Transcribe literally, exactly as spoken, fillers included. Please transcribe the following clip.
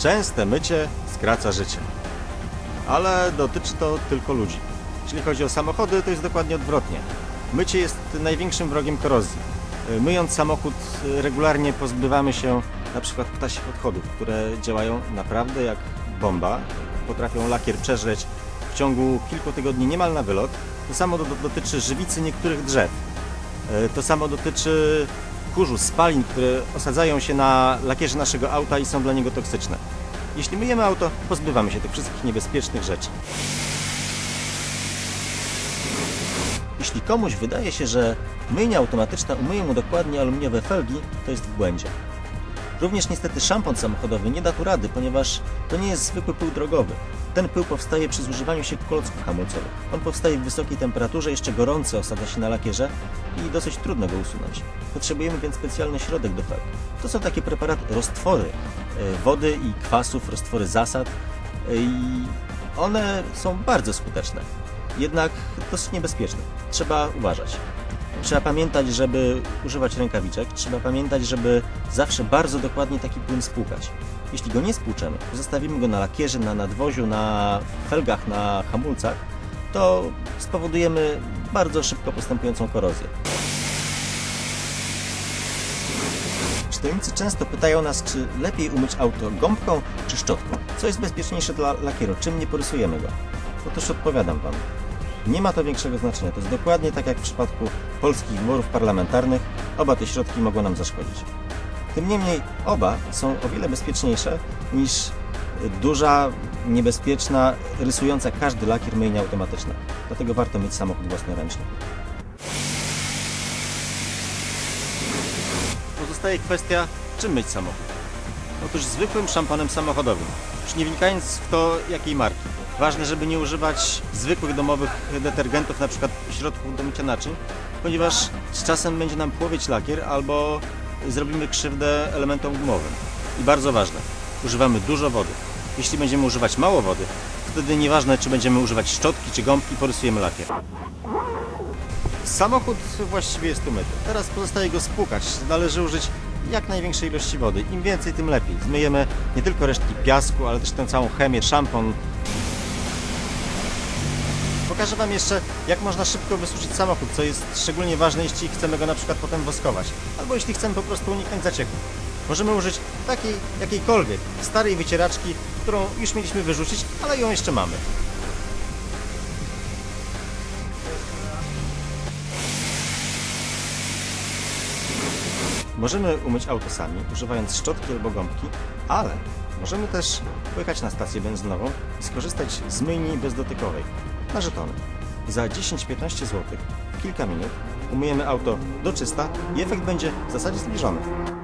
Częste mycie skraca życie. Ale dotyczy to tylko ludzi. Jeśli chodzi o samochody, to jest dokładnie odwrotnie. Mycie jest największym wrogiem korozji. Myjąc samochód regularnie pozbywamy się na przykład ptasich odchodów, które działają naprawdę jak bomba. Potrafią lakier przeżreć w ciągu kilku tygodni niemal na wylot. To samo do, dotyczy żywicy niektórych drzew. To samo dotyczy kurzu, spalin, które osadzają się na lakierze naszego auta i są dla niego toksyczne. Jeśli myjemy auto, pozbywamy się tych wszystkich niebezpiecznych rzeczy. Jeśli komuś wydaje się, że myjnia automatyczna umyje mu dokładnie aluminiowe felgi, to jest w błędzie. Również niestety szampon samochodowy nie da tu rady, ponieważ to nie jest zwykły pył drogowy. Ten pył powstaje przy zużywaniu się klocków hamulcowych. On powstaje w wysokiej temperaturze, jeszcze gorący osadza się na lakierze i dosyć trudno go usunąć. Potrzebujemy więc specjalny środek do felg. To są takie preparaty, roztwory wody i kwasów, roztwory zasad i one są bardzo skuteczne, jednak dosyć niebezpieczne. Trzeba uważać. Trzeba pamiętać, żeby używać rękawiczek, trzeba pamiętać, żeby zawsze bardzo dokładnie taki płyn spłukać. Jeśli go nie spłuczemy, zostawimy go na lakierze, na nadwoziu, na felgach, na hamulcach, to spowodujemy bardzo szybko postępującą korozję. Czytelnicy często pytają nas, czy lepiej umyć auto gąbką czy szczotką. Co jest bezpieczniejsze dla lakieru? Czym nie porysujemy go? Otóż odpowiadam Wam. Nie ma to większego znaczenia. To jest dokładnie tak jak w przypadku polskich wyborów parlamentarnych. Oba te środki mogą nam zaszkodzić. Tym niemniej oba są o wiele bezpieczniejsze niż duża, niebezpieczna, rysująca każdy lakier myjnia automatyczna. Dlatego warto mieć samochód własnoręczny. Pozostaje kwestia, czym myć samochód. Otóż zwykłym szamponem samochodowym, już nie wnikając w to, jakiej marki. Ważne, żeby nie używać zwykłych domowych detergentów, na przykład środków do mycia naczyń, ponieważ z czasem będzie nam płowieć lakier albo zrobimy krzywdę elementom gumowym. I bardzo ważne, używamy dużo wody. Jeśli będziemy używać mało wody, wtedy nieważne, czy będziemy używać szczotki czy gąbki, porysujemy lakier. Samochód właściwie jest umyty. Teraz pozostaje go spłukać. Należy użyć jak największej ilości wody. Im więcej, tym lepiej. Zmyjemy nie tylko resztki piasku, ale też tę całą chemię, szampon. Pokażę Wam jeszcze, jak można szybko wysuszyć samochód, co jest szczególnie ważne, jeśli chcemy go na przykład potem woskować, albo jeśli chcemy po prostu uniknąć zacieku. Możemy użyć takiej, jakiejkolwiek starej wycieraczki, którą już mieliśmy wyrzucić, ale ją jeszcze mamy. Możemy umyć auto sami, używając szczotki albo gąbki, ale możemy też pojechać na stację benzynową i skorzystać z myjni bezdotykowej na żetony. Za dziesięć do piętnastu złotych w kilka minut umyjemy auto do czysta i efekt będzie w zasadzie zbliżony.